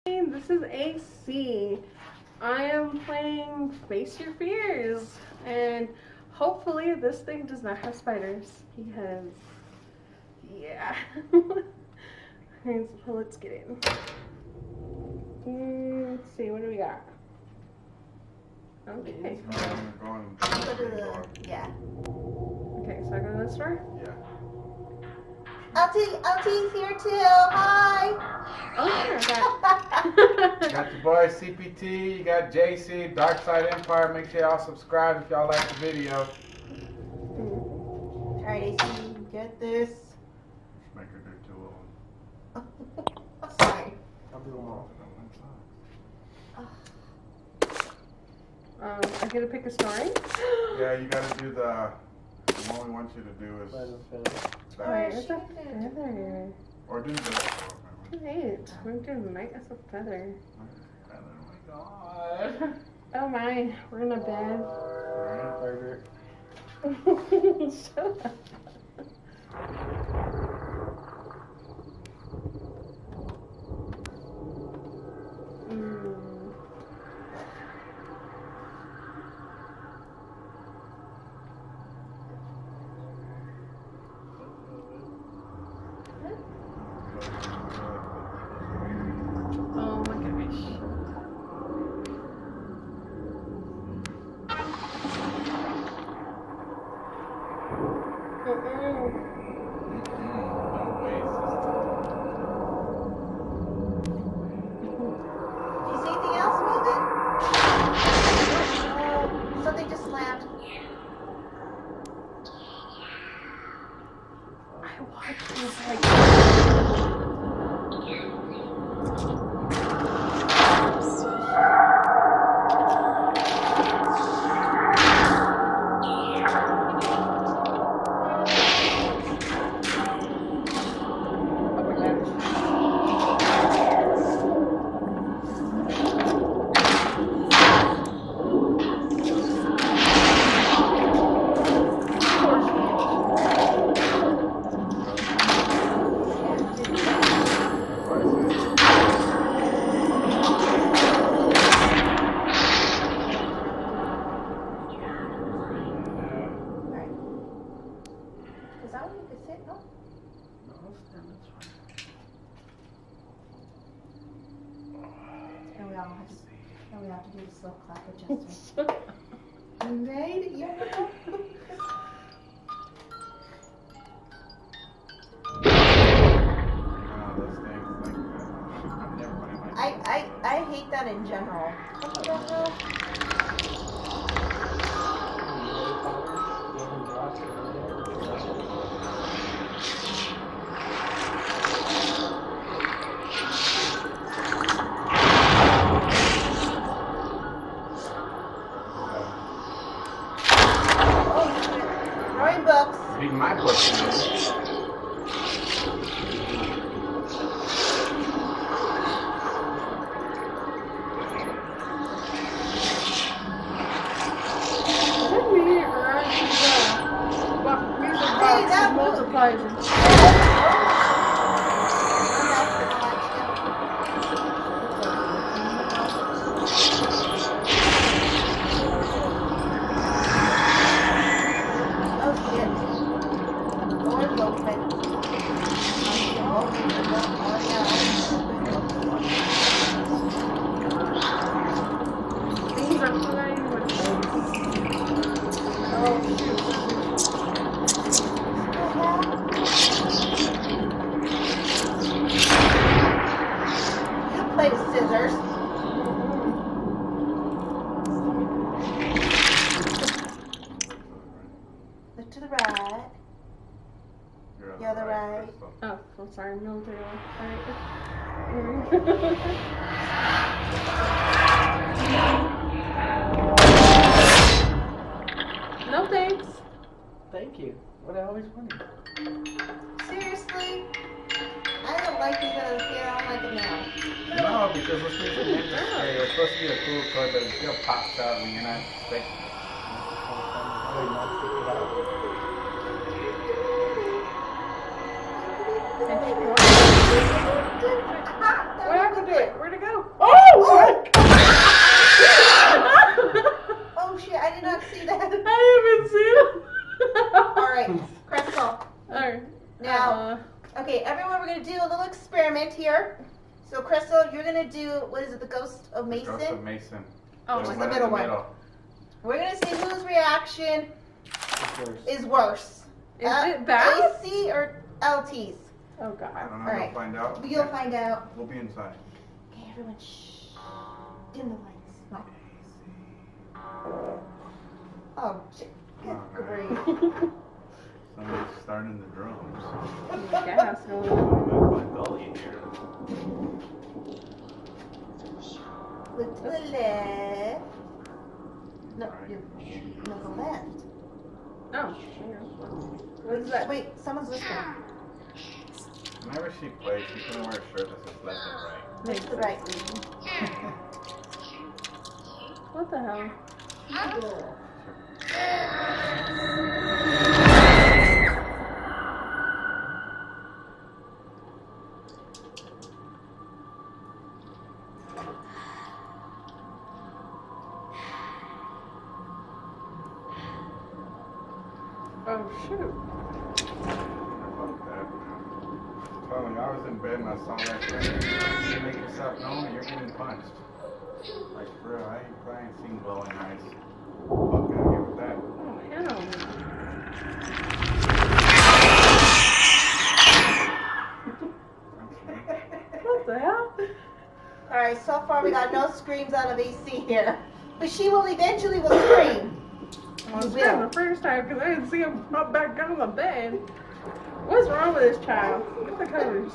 This is AC. I am playing Face Your Fears, and hopefully this thing does not have spiders, because, yeah. Alright, so let's get in. Let's see, what do we got? Okay. Yeah. Okay, so I go to this door? Yeah. LT's here too. Hi. Oh, You got your boy CPT, you got JC, Dark Side Empire. Make sure y'all subscribe if y'all like the video. Alright, AC, you get this. Make her do two of them. Sorry. I'll do them all. I get to pick a story? Yeah, you gotta do the one we want you to do is Alright, it's a feather. or do the Great. We're doing night as a feather. Oh my god. Oh my, we're in a bed. Burger. Shut up. Oh my gosh. Do you see anything else moving? Oh, something just slammed. I watched this like. Oh my gosh. Alright. Is that where you could sit? No? And we have to do the slow clap adjustment. You made it. I hate that in general. What the hell? Oh shit. Throwing books. Read my book. Is it me or are you the music Hey, that box multiplies? Oh shit. Door's open. Things are flying with Oh shoot. You play with scissors. Look to the right. The other right. Oh, I'm sorry, military. No thanks. Thank you. What I always wanted. Seriously? I don't like these out of the theater. I don't like it now. No, because we're supposed to be necessary. It's supposed to be a cool toy, but it still pops out when you're not expecting. What happened to it? Where'd it go? So, Crystal, you're gonna do, what is it, the Ghost of Mason? Ghost of Mason. Oh, There's what's one the in middle one? We're gonna see whose reaction is worse. Is it bad? AC or LT's? Oh I God. don't know. Alright. We'll find out. You'll find out. We'll be inside. Okay, everyone, shh. Dim the lights. No. Oh, shit. Good Alright. grief. Somebody's starting the drums. Gas going on. My belly here. Look to the left. No, Alright. no, the left. Oh. What is that? Wait, someone's listening. Whenever she plays, she can wear a shirt that says left and right. Look to the right. What the hell? Oh shoot. Fuck that. Totally, I was in bed and I saw that thing. You make yourself known and you're getting punched. Like, for real, I ain't seen glowing eyes. Fuck out here with that. Oh hell. What the hell? Alright, so far we got no screams out of AC here. But she will eventually will scream. I was scared the first time because I didn't see him pop back on the bed. What's wrong with this child? Get the covers.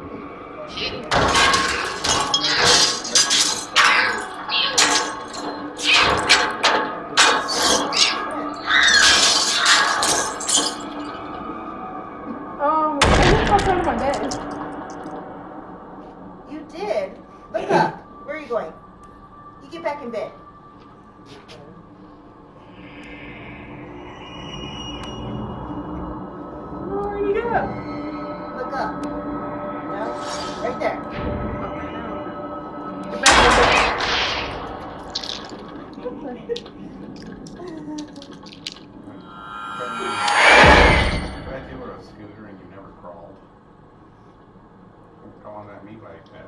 I just popped out of my bed. You did. Look up. Where are you going? You get back in bed. Where'd you go? Look up. No? Right there. Get back in bed. Glad you were a scooter and you never crawled. Don't come at me like that.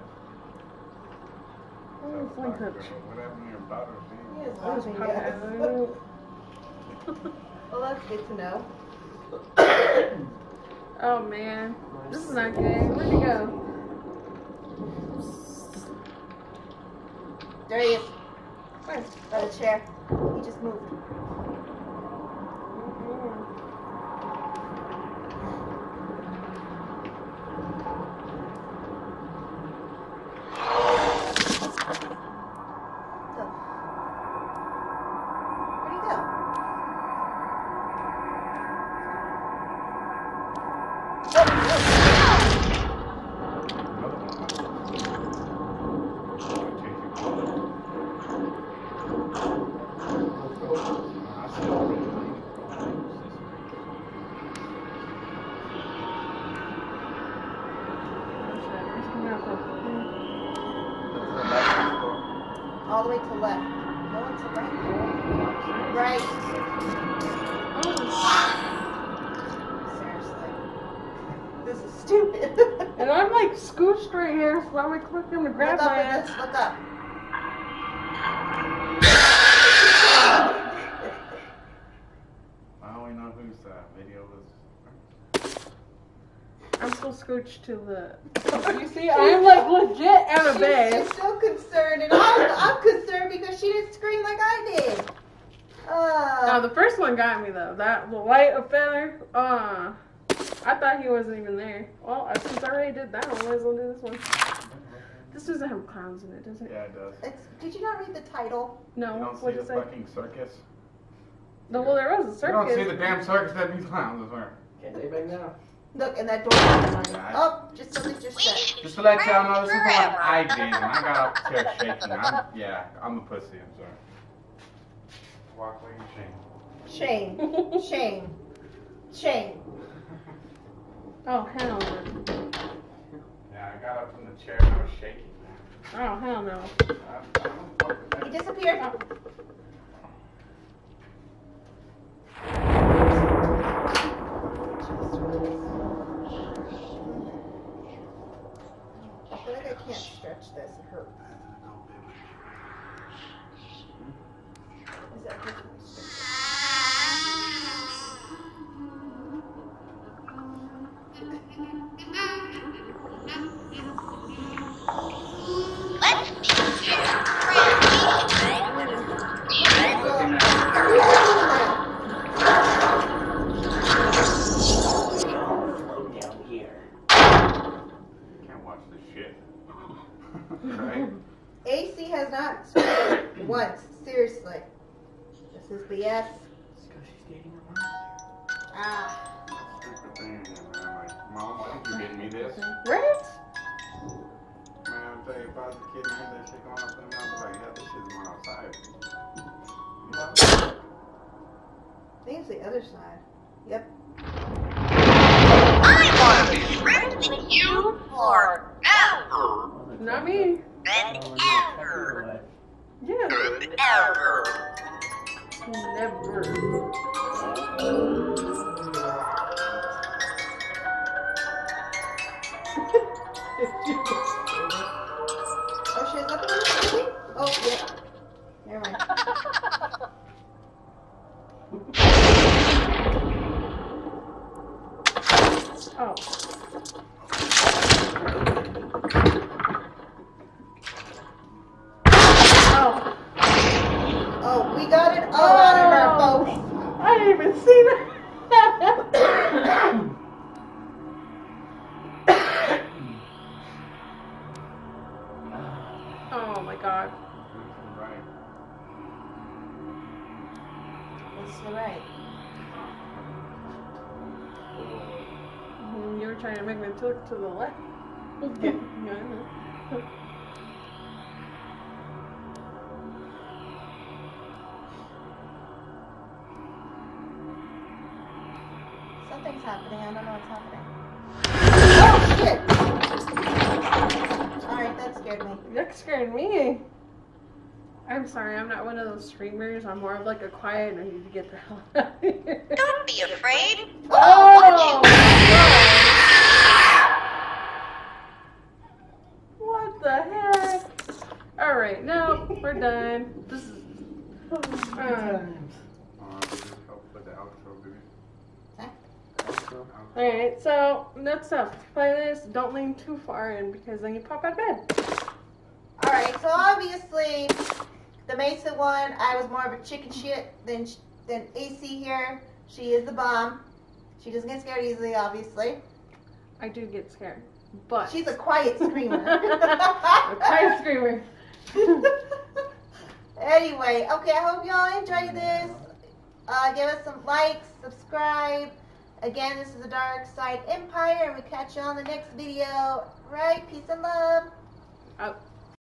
It's like that. What happened to your daughter's name? He is I was laughing, popping yes. out. Well, that's good to know. Oh man, this is not good. Where'd he go? There he is. Where? By the chair. He just moved. Go. Where'd he go? Another one. I still really All the way to left. No one to right. Right. Seriously. This is stupid. And I'm like scooched right here, so I'm like clicking to grab Look up my at ass. this. Look up. I only know whose video was. I'm still scooched to the. You see, I'm like legit out of bed. She's so concerned, and I'm concerned because she didn't scream like I did. No, the first one got me though. That the light offender. I thought he wasn't even there. Well, since I already did that one, might as well do this one. This doesn't have clowns in it, does it? Yeah, it does. Did you not read the title? No. You don't see What'd the it say? fucking circus? No, well, there was a You circus. don't see the damn circus that these clowns are. Can't take back now. Look, and that door. Oh, just something just said. Just to let y'all know, this is what I did, and I got off the chair shaking. I'm a pussy, I'm sorry. Walk away in shame. Shame. Shame. Shame. Oh hell no. Yeah, I got up from the chair and I was shaking. Oh hell no. He disappeared. I feel like I can't stretch. stretch this. It hurts. Is that hurts when we stretch Down here. Can't watch this shit. Right? AC has not screamed once. Seriously. This is BS. It's because she's dating her mom. Ah. Stupid thing. And I'm like, Mom, why did you get me this? Right? Man, I'll tell you, if I was a kid and I had that shit going off in the mouth, I'd be like, yeah, this shit's going outside. I think it's the other side. Yep. I want to be friends with you forever Not me. and Oh, ever Yeah. and ever. Never. Oh shit, is that the one that's moving? Oh, yeah. Never mind. Oh. Oh. Oh, we got it all out of our folks. I didn't even see that. Oh my god. Right. That's right. You were trying to make me look to the left. Something's happening. I don't know what's happening. Oh shit! Alright, that scared me. That scared me. I'm sorry, I'm not one of those streamers. I'm more of like a quiet. I need to get the hell out of here. Don't be afraid. Oh! What the heck? Alright, no, we're done. This is. Just help with the outro, baby. Outro. Alright, so next up, play this. Don't lean too far in because then you pop out of bed. Alright, so obviously, the Mesa one, I was more of a chicken shit than AC here. She is the bomb. She doesn't get scared easily, obviously. I do get scared, but. She's a quiet screamer. a quiet screamer. Anyway, okay, I hope y'all enjoyed this. Give us some likes, subscribe. Again, this is the Dark Side Empire, and we catch you on the next video. Right? Peace and love. Out.